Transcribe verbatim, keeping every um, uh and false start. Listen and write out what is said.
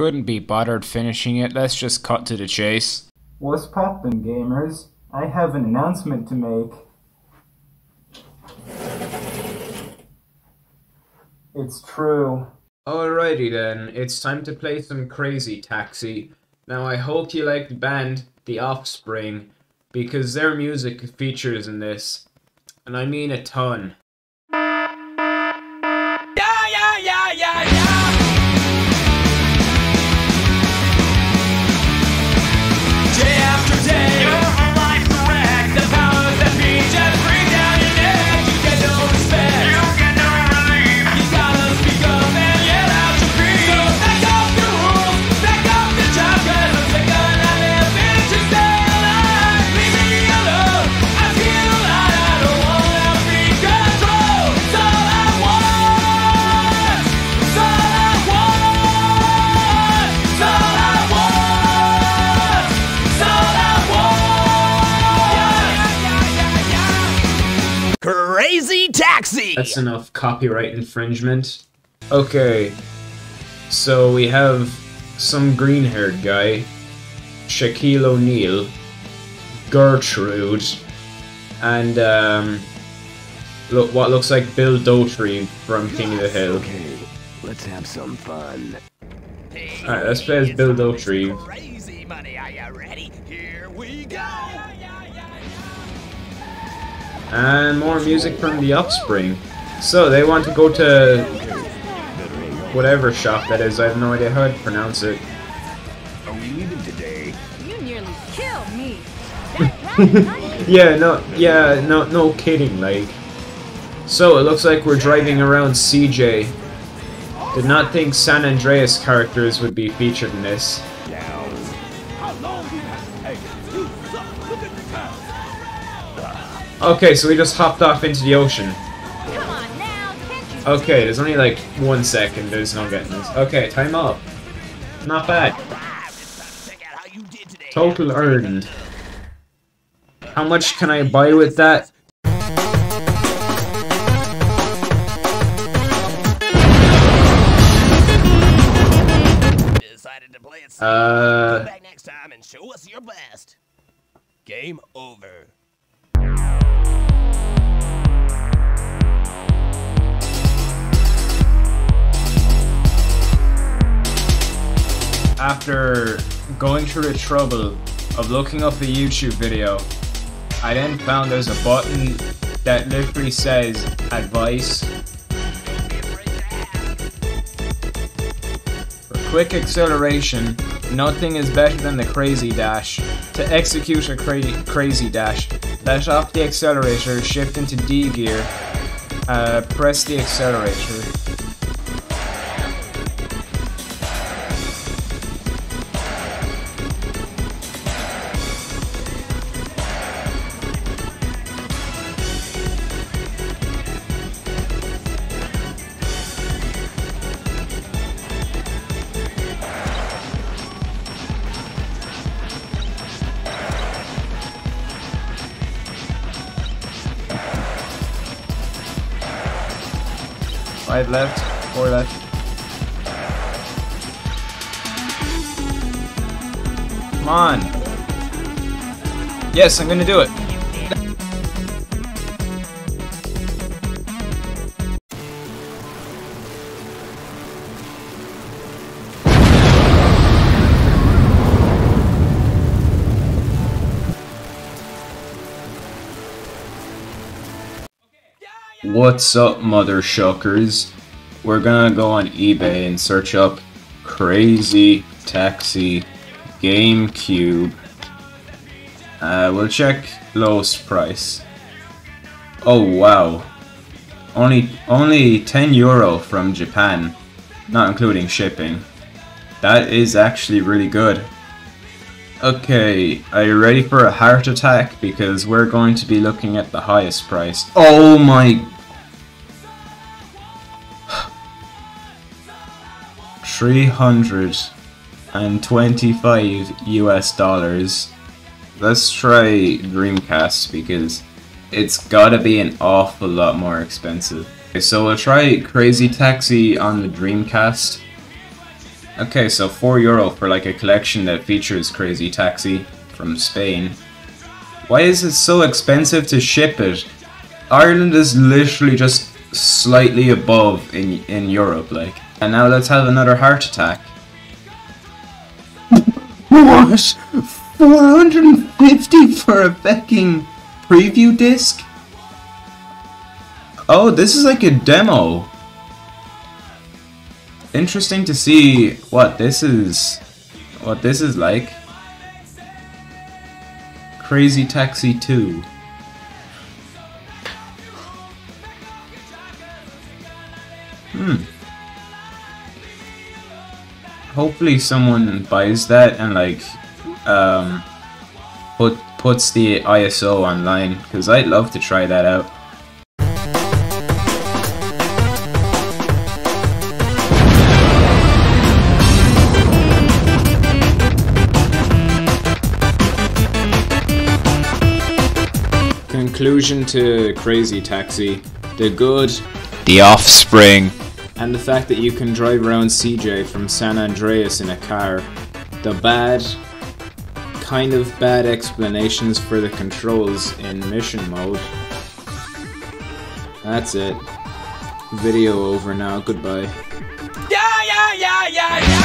couldn't be bothered finishing it. Let's just cut to the chase. What's poppin', gamers? I have an announcement to make. It's true. Alrighty then, it's time to play some Crazy Taxi. Now I hope you like the band The Offspring, because their music features in this, and I mean a ton. Yeah, yeah, yeah, yeah, yeah. Day after day, your whole life's a wreck. The powers that be just bring down your neck. You get no respect, you get no relief. You gotta speak up and yell out your grief. So back up the rules, back up the job, 'cause I'm sick of not living to stay alive. Leave me alone, I feel alive. I don't wanna be controlled. It's all I want, it's all I want, it's all I want, it's all I want. Crazy Taxi! That's enough copyright infringement. Okay, so we have some green-haired guy, Shaquille O'Neal, Gertrude, and um, look what looks like Bill Dotrey from King of the Hill. Okay, let's have some fun. Alright, let's play as Bill Dotrey. Crazy money, are you ready? Here we go! And more music from The Offspring. So, they want to go to whatever shop that is, I have no idea how to pronounce it. Are we leaving today? You nearly killed me. Yeah, no, yeah, no, no kidding, like. So, it looks like we're driving around C J. Did not think San Andreas characters would be featured in this. Okay, so we just hopped off into the ocean. Come on now, can't you? Okay, there's only like one second, there's no getting this. Okay, time up. Not bad. Total earned. How much can I buy with that? Decided to play it safe. Uh... Come back next time and show us your best. Game over. After going through the trouble of looking up a YouTube video, I then found there's a button that literally says advice. For quick acceleration, nothing is better than the crazy dash. To execute a cra crazy dash, let off the accelerator, shift into D gear, uh, press the accelerator. Five left, four left. Come on. Yes, I'm gonna do it. What's up, mother shuckers? We're gonna go on eBay and search up Crazy Taxi GameCube. Uh, we'll check lowest price. Oh wow, only only ten euro from Japan, not including shipping. That is actually really good. Okay, are you ready for a heart attack? Because we're going to be looking at the highest price. Oh my... three hundred twenty-five U S dollars. Let's try Dreamcast because it's gotta be an awful lot more expensive. Okay, so we'll try Crazy Taxi on the Dreamcast. Okay, so four euro for like a collection that features Crazy Taxi from Spain. Why is it so expensive to ship it? Ireland is literally just slightly above in in Europe, like. And now let's have another heart attack. What? four hundred fifty for a fucking preview disc? Oh, this is like a demo. Interesting to see what this is, what this is like. Crazy Taxi two. Hmm. Hopefully someone buys that and like um put puts the I S O online, because I'd love to try that out. Conclusion to Crazy Taxi: the good, The Offspring. and the fact that you can drive around C J from San Andreas in a car. The bad, kind of bad explanations for the controls in mission mode. That's it. Video over now, goodbye. Yeah, yeah, yeah, yeah, yeah.